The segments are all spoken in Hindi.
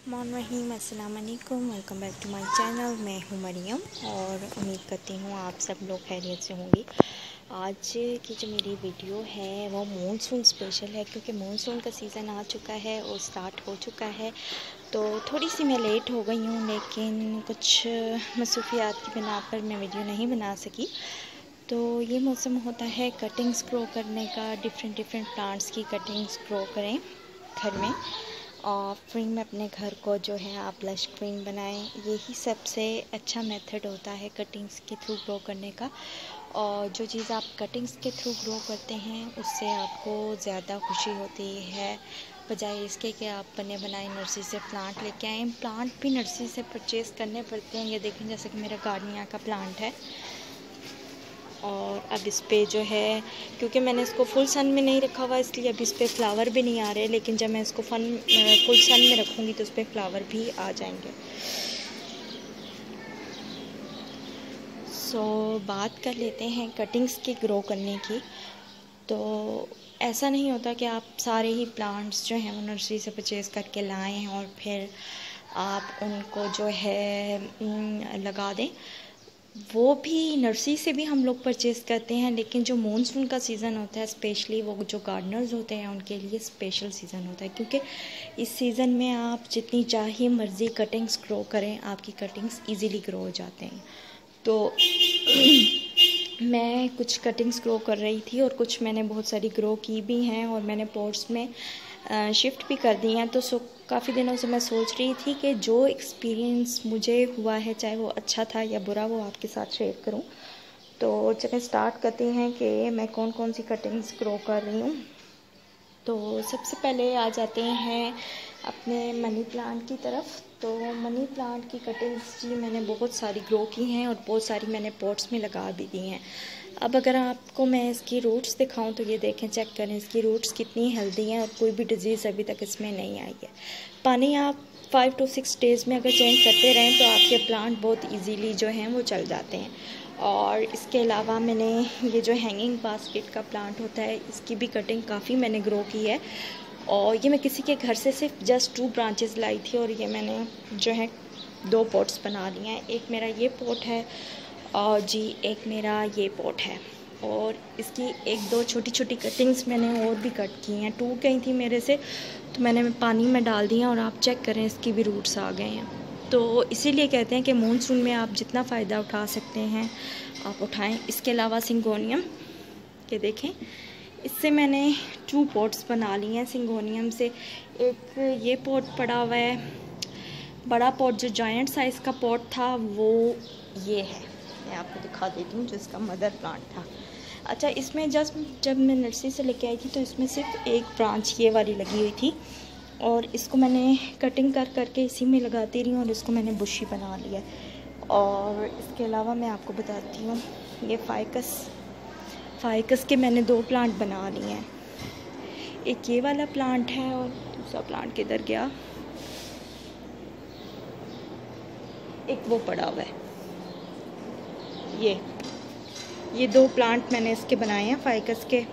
बिस्मिल्लाहिर्रहमानिर्रहीम, अस्सलाम वालेकुम, welcome back to my channel. मैं हूँ मरियम और उम्मीद करती हूँ आप सब लोग खैरियत से होंगे। आज की जो मेरी वीडियो है वो मानसून स्पेशल है, क्योंकि मानसून का सीज़न आ चुका है और स्टार्ट हो चुका है। तो थोड़ी सी मैं लेट हो गई हूँ, लेकिन कुछ मसरूफियात की बिना पर मैं वीडियो नहीं बना सकी। तो ये मौसम होता है कटिंग्स ग्रो करने का, डिफरेंट प्लांट्स की कटिंग्स ग्रो करें घर में और फ्रिंग में अपने घर को जो है आप लश ग्रीन बनाएं। यही सबसे अच्छा मेथड होता है कटिंग्स के थ्रू ग्रो करने का। और जो चीज़ आप कटिंग्स के थ्रू ग्रो करते हैं उससे आपको ज़्यादा खुशी होती है, बजाय इसके कि आप बने बनाए नर्सरी से प्लांट लेके आएँ। प्लांट भी नर्सरी से परचेज़ करने पड़ते हैं। ये देखें, जैसे कि मेरा गार्डनिया का प्लांट है और अब इस पे जो है, क्योंकि मैंने इसको फुल सन में नहीं रखा हुआ, इसलिए अब इस पर फ्लावर भी नहीं आ रहे। लेकिन जब मैं इसको फुल सन में रखूँगी तो उस पर फ्लावर भी आ जाएंगे। बात कर लेते हैं कटिंग्स की ग्रो करने की। तो ऐसा नहीं होता कि आप सारे ही प्लांट्स जो हैं वो नर्सरी से परचेज़ करके लाएं और फिर आप उनको जो है लगा दें। वो भी नर्सरी से भी हम लोग परचेज़ करते हैं, लेकिन जो मानसून का सीज़न होता है, स्पेशली वो जो गार्डनर्स होते हैं उनके लिए स्पेशल सीज़न होता है, क्योंकि इस सीज़न में आप जितनी चाहे मर्ज़ी कटिंग्स ग्रो करें, आपकी कटिंग्स इजीली ग्रो हो जाते हैं। तो मैं कुछ कटिंग्स ग्रो कर रही थी और कुछ मैंने बहुत सारी ग्रो की भी हैं और मैंने पॉट्स में शिफ्ट भी कर दी हैं। तो काफ़ी दिनों से मैं सोच रही थी कि जो एक्सपीरियंस मुझे हुआ है, चाहे वो अच्छा था या बुरा, वो आपके साथ शेयर करूं। तो चलिए स्टार्ट करते हैं कि मैं कौन कौन सी कटिंग्स ग्रो कर रही हूँ। तो सबसे पहले आ जाते हैं अपने मनी प्लांट की तरफ। तो मनी प्लांट की कटिंग्स जी मैंने बहुत सारी ग्रो की हैं और बहुत सारी मैंने पॉट्स में लगा भी दी हैं। अब अगर आपको मैं इसकी रूट्स दिखाऊं तो ये देखें, चेक करें इसकी रूट्स कितनी हेल्दी हैं और कोई भी डिजीज़ अभी तक इसमें नहीं आई है। पानी आप 5 to 6 डेज़ में अगर चेंज करते रहें तो आपके प्लांट बहुत इजीली जो हैं वो चल जाते हैं। और इसके अलावा मैंने ये जो हैंगिंग बास्केट का प्लांट होता है, इसकी भी कटिंग काफ़ी मैंने ग्रो की है। और ये मैं किसी के घर से सिर्फ जस्ट 2 ब्रांचेस लाई थी और ये मैंने जो है 2 पॉट्स बना लिए हैं। एक मेरा ये पॉट है और जी एक मेरा ये पॉट है। और इसकी 1-2 छोटी छोटी कटिंग्स मैंने और भी कट की हैं, टूट गई थी मेरे से, तो मैंने पानी में डाल दिया और आप चेक करें इसकी भी रूट्स आ गए हैं। तो इसीलिए कहते हैं कि मानसून में आप जितना फ़ायदा उठा सकते हैं आप उठाएं। इसके अलावा सिंगोनियम के देखें, इससे मैंने 2 पॉट्स बना लिए हैं सिंगोनियम से। एक ये पॉट पड़ा हुआ है, बड़ा पॉट जो जायंट साइज़ का पॉट था वो ये है, मैं आपको दिखा देती हूँ, जो इसका मदर प्लांट था। अच्छा, इसमें जब मैं नर्सरी से लेके आई थी तो इसमें सिर्फ एक ब्रांच ये वाली लगी हुई थी और इसको मैंने कटिंग कर करके इसी में लगाती रही हूँ और इसको मैंने बुशी बना लिया। और इसके अलावा मैं आपको बताती हूँ, ये फाइकस के मैंने 2 प्लांट बना लिए हैं। एक ये वाला प्लांट है और दूसरा प्लांट किधर गया, एक वो पड़ा हुआ है। ये 2 प्लांट मैंने इसके बनाए हैं फाइकस के।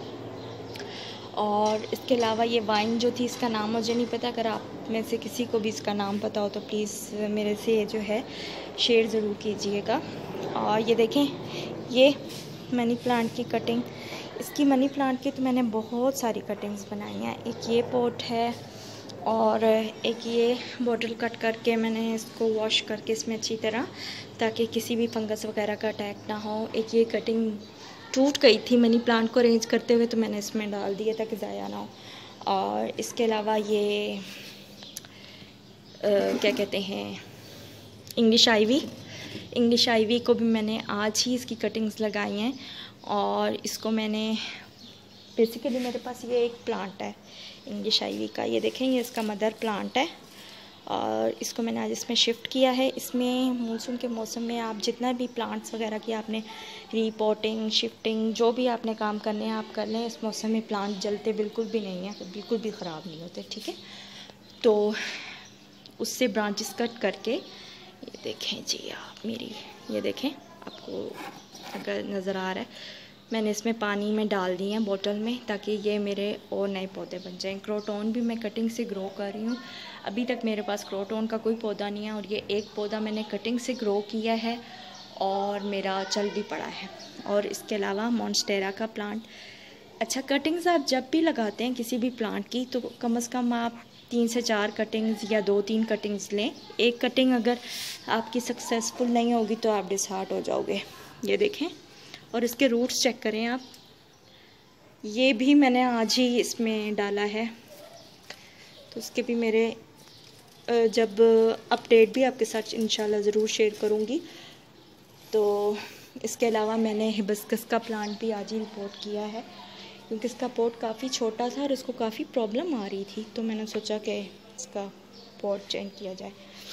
और इसके अलावा ये वाइन जो थी, इसका नाम मुझे नहीं पता, अगर आप में से किसी को भी इसका नाम पता हो तो प्लीज़ मेरे से जो है शेयर ज़रूर कीजिएगा। और ये देखें, ये मनी प्लांट की कटिंग, इसकी मनी प्लांट की तो मैंने बहुत सारी कटिंग्स बनाई हैं। एक ये पॉट है और एक ये बॉटल कट करके मैंने इसको वॉश करके इसमें अच्छी तरह, ताकि किसी भी फंगस वगैरह का अटैक ना हो। एक ये कटिंग टूट गई थी मनी प्लांट को अरेंज करते हुए, तो मैंने इसमें डाल दिया ताकि ज़ाया ना हो। और इसके अलावा ये क्या कहते हैं, इंग्लिश आइवी को भी मैंने आज ही इसकी कटिंग्स लगाई हैं। और इसको मैंने बेसिकली, मेरे पास ये एक प्लांट है इंग्लिश आइवी का, ये देखें, ये इसका मदर प्लांट है और इसको मैंने आज इसमें शिफ्ट किया है। इसमें मानसून के मौसम में आप जितना भी प्लांट्स वगैरह की आपने रीपोर्टिंग, शिफ्टिंग, जो भी आपने काम करने हैं आप कर लें। इस मौसम में प्लांट जलते बिल्कुल भी नहीं हैं, बिल्कुल भी ख़राब नहीं होते, ठीक है। तो उससे ब्रांचेस कट करके, ये देखें जी आप मेरी, ये देखें, आपको अगर नज़र आ रहा है, मैंने इसमें पानी में डाल दिए हैं बोतल में, ताकि ये मेरे और नए पौधे बन जाएं। क्रोटॉन भी मैं कटिंग से ग्रो कर रही हूँ। अभी तक मेरे पास क्रोटॉन का कोई पौधा नहीं है, और ये एक पौधा मैंने कटिंग से ग्रो किया है और मेरा चल भी पड़ा है। और इसके अलावा मॉन्स्टेरा का प्लांट। अच्छा, कटिंग्स आप जब भी लगाते हैं किसी भी प्लांट की, तो कम से कम आप 3 से 4 कटिंग्स या 2-3 कटिंग्स लें। एक कटिंग अगर आपकी सक्सेसफुल नहीं होगी तो आप डिसहार्ट हो जाओगे। ये देखें, और इसके रूट्स चेक करें आप। ये भी मैंने आज ही इसमें डाला है, तो उसके भी मेरे जब अपडेट भी आपके साथ इंशाल्लाह ज़रूर शेयर करूँगी। तो इसके अलावा मैंने हिबिस्कस का प्लांट भी आज ही रिपोर्ट किया है, क्योंकि इसका पॉट काफ़ी छोटा था और इसको काफ़ी प्रॉब्लम आ रही थी, तो मैंने सोचा कि इसका पॉट चेंज किया जाए।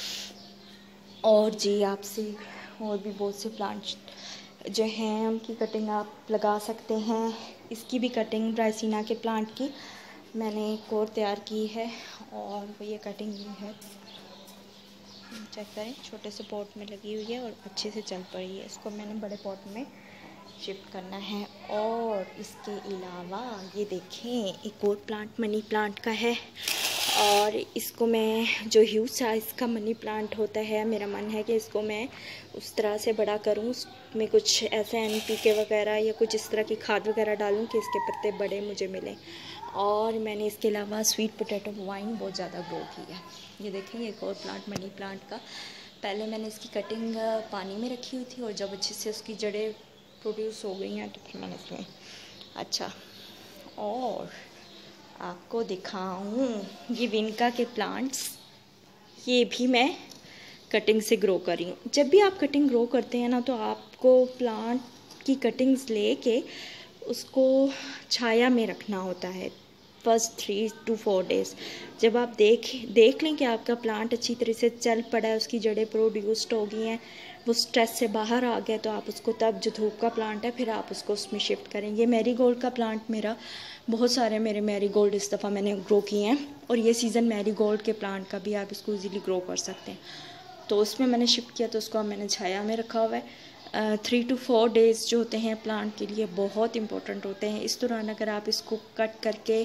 और जी, आपसे और भी बहुत से प्लांट्स जो हैं उनकी कटिंग आप लगा सकते हैं। इसकी भी कटिंग ड्राइसिना के प्लांट की मैंने एक और तैयार की है, और वो ये कटिंग है, चेक करें, छोटे से पॉट में लगी हुई है और अच्छे से चल पड़ी है। इसको मैंने बड़े पॉट में शिफ्ट करना है। और इसके अलावा ये देखें, एक और प्लांट मनी प्लांट का है, और इसको मैं जो ह्यूज साइज़ का मनी प्लांट होता है, मेरा मन है कि इसको मैं उस तरह से बड़ा करूं, उसमें कुछ ऐसे NPK वगैरह या कुछ इस तरह की खाद वगैरह डालूं कि इसके पत्ते बड़े मुझे मिलें। और मैंने इसके अलावा स्वीट पोटैटो वाइन बहुत ज़्यादा ग्रो की है। ये देखें, एक और प्लांट मनी प्लांट का। पहले मैंने इसकी कटिंग पानी में रखी हुई थी, और जब अच्छे से उसकी जड़ें प्रोड्यूस हो गई हैं तो फिर मैंने इसमें अच्छा। और आपको दिखाऊं ये विनका के प्लांट्स, ये भी मैं कटिंग से ग्रो कर रही हूँ। जब भी आप कटिंग ग्रो करते हैं ना, तो आपको प्लांट की कटिंग्स लेके उसको छाया में रखना होता है फर्स्ट 3 to 4 डेज़। जब आप देख लें कि आपका प्लांट अच्छी तरह से चल पड़ा है, उसकी जड़ें प्रोड्यूस्ड हो गई हैं, वो स्ट्रेस से बाहर आ गया, तो आप उसको तब जो धूप का प्लांट है फिर आप उसको उसमें शिफ्ट करें। ये मैरीगोल्ड का प्लांट मेरा, बहुत सारे मेरे मैरीगोल्ड इस दफ़ा मैंने ग्रो किए हैं, और ये सीज़न मैरीगोल्ड के प्लांट का भी आप इसको ईज़िली ग्रो कर सकते हैं। तो उसमें मैंने शिफ्ट किया, तो उसको मैंने छाया में रखा हुआ है। 3 to 4 डेज़ जो होते हैं प्लांट के लिए बहुत इंपॉर्टेंट होते हैं। इस दौरान अगर आप इसको कट करके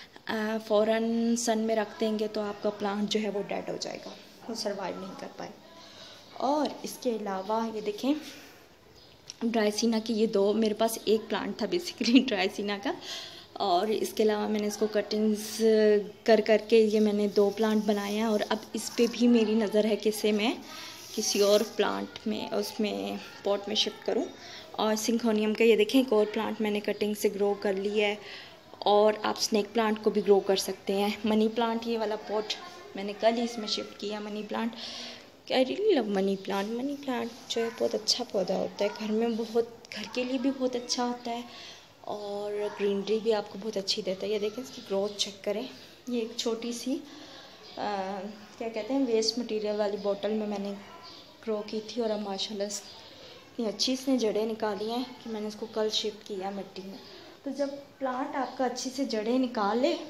फ़ौरन सन में रख देंगे तो आपका प्लांट जो है वो डेड हो जाएगा, वो सर्वाइव नहीं कर पाए। और इसके अलावा ये देखें, ड्राइसिना की ये 2 मेरे पास एक प्लांट था बेसिकली ड्राइसिना का, और इसके अलावा मैंने इसको कटिंग्स करके ये मैंने 2 प्लांट बनाए हैं। और अब इस पे भी मेरी नज़र है कि इसे मैं किसी और प्लांट में उसमें पॉट में शिफ्ट करूं। और सिंगोनियम का ये देखें, एक और प्लांट मैंने कटिंग से ग्रो कर लिया है, और आप स्नेक प्लांट को भी ग्रो कर सकते हैं। मनी प्लांट, ये वाला पॉट मैंने कल ही इसमें शिफ्ट किया। Money plant, I really love money plant. Money plant जो है बहुत अच्छा पौधा होता है, घर में बहुत, घर के लिए भी बहुत अच्छा होता है, और ग्रीनरी भी आपको बहुत अच्छी देता है। ये देखें, इसकी ग्रोथ चेक करें। ये एक छोटी सी क्या कहते हैं, वेस्ट मटेरियल वाली बोतल में मैंने ग्रो की थी, और अब माशाल्लाह इतनी अच्छी इसने जड़ें निकाली हैं कि मैंने इसको कल शिफ्ट किया मिट्टी में। तो जब प्लांट आपका अच्छी से जड़ें निकाल ले,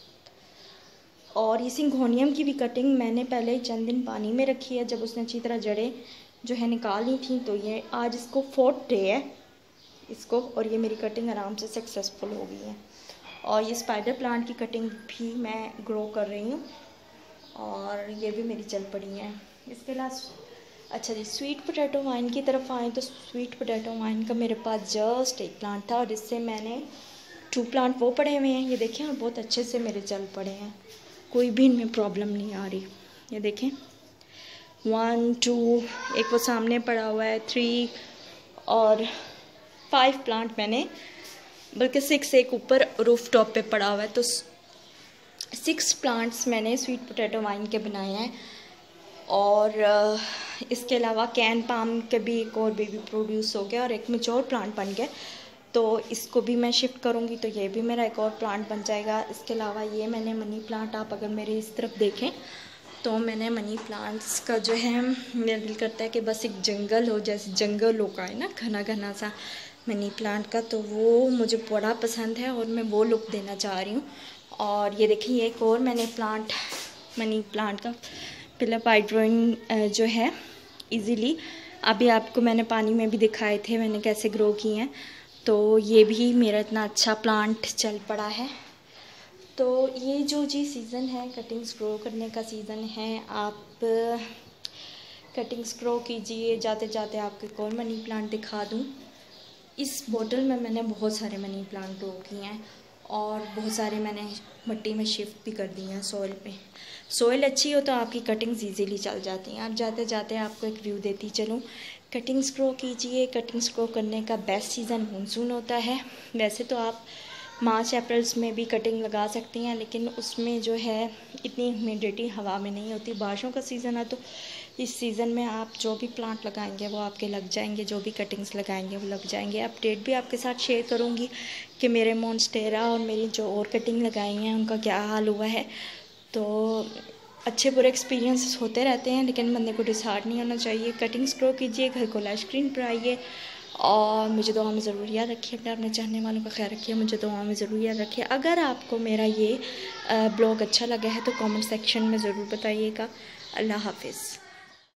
और ये सिंगोनियम की भी कटिंग मैंने पहले ही चंद दिन पानी में रखी है, जब उसने अच्छी तरह जड़ें जो है निकाली थी, तो ये आज इसको 4th डे है इसको, और ये मेरी कटिंग आराम से सक्सेसफुल हो गई है। और ये स्पाइडर प्लांट की कटिंग भी मैं ग्रो कर रही हूँ, और ये भी मेरी चल पड़ी है। इसके अलावा अच्छा जी, स्वीट पोटैटो वाइन की तरफ आएँ तो स्वीट पोटैटो वाइन का मेरे पास जस्ट एक प्लांट था, और इससे मैंने 2 प्लांट वो पड़े हुए हैं, ये देखें, और बहुत अच्छे से मेरे चल पड़े हैं, कोई भी इनमें प्रॉब्लम नहीं आ रही। ये देखें, 1 2, एक वो सामने पड़ा हुआ है, 3 और 5 प्लांट मैंने, बल्कि 6 एक ऊपर रूफ टॉप पे पड़ा हुआ है। तो 6 प्लांट्स मैंने स्वीट पोटैटो वाइन के बनाए हैं। और इसके अलावा कैन पाम के भी एक और बेबी प्रोड्यूस हो गया, और एक मेच्योर प्लांट बन गया, तो इसको भी मैं शिफ्ट करूँगी, तो ये भी मेरा एक और प्लांट बन जाएगा। इसके अलावा ये मैंने मनी प्लांट, आप अगर मेरे इस तरफ देखें तो मैंने मनी प्लांट्स का जो है, मेरा दिल करता है कि बस एक जंगल हो, जैसे जंगल होगा है ना, घना घना सा मनी प्लांट का, तो वो मुझे बड़ा पसंद है, और मैं वो लुक देना चाह रही हूँ। और ये देखिए, एक और मैंने प्लांट मनी प्लांट का फिलिप हाइड्रोइन जो है इजीली, अभी आपको मैंने पानी में भी दिखाए थे मैंने कैसे ग्रो किए हैं। तो ये भी मेरा इतना अच्छा प्लांट चल पड़ा है। तो ये जो जी सीज़न है कटिंग्स ग्रो करने का सीज़न है, आप कटिंग्स ग्रो कीजिए। जाते जाते आपको एक और मनी प्लांट दिखा दूँ। इस बोतल में मैंने बहुत सारे मनी प्लांट ग्रो किए हैं और बहुत सारे मैंने मिट्टी में शिफ्ट भी कर दिए हैं सॉइल पे। सॉइल अच्छी हो तो आपकी कटिंग्स इजीली चल जाती हैं। अब जाते जाते आपको एक व्यू देती चलूँ। कटिंग्स ग्रो कीजिए। कटिंग्स ग्रो करने का बेस्ट सीज़न मानसून होता है। वैसे तो आप मार्च अप्रैल्स में भी कटिंग लगा सकती हैं, लेकिन उसमें जो है इतनी ह्यूमिडिटी हवा में नहीं होती। बारिशों का सीज़न है तो इस सीज़न में आप जो भी प्लांट लगाएंगे वो आपके लग जाएंगे, जो भी कटिंग्स लगाएंगे वो लग जाएंगे। अपडेट भी आपके साथ शेयर करूँगी कि मेरे मॉन्स्टेरा और मेरी जो और कटिंग लगाई हैं उनका क्या हाल हुआ है। तो अच्छे बुरे एक्सपीरियंस होते रहते हैं, लेकिन बंदे को डिसहार्ट नहीं होना चाहिए। कटिंग्स ग्रो कीजिए, घर को लश ग्रीन पर आइए और मुझे दुआ में ज़रूर याद रखिए। अपने चाहने वालों का ख्याल रखिए, मुझे दुआ में ज़रूर याद रखिए। अगर आपको मेरा ये ब्लॉग अच्छा लगा है तो कमेंट सेक्शन में ज़रूर बताइएगा। अल्लाह हाफिज़।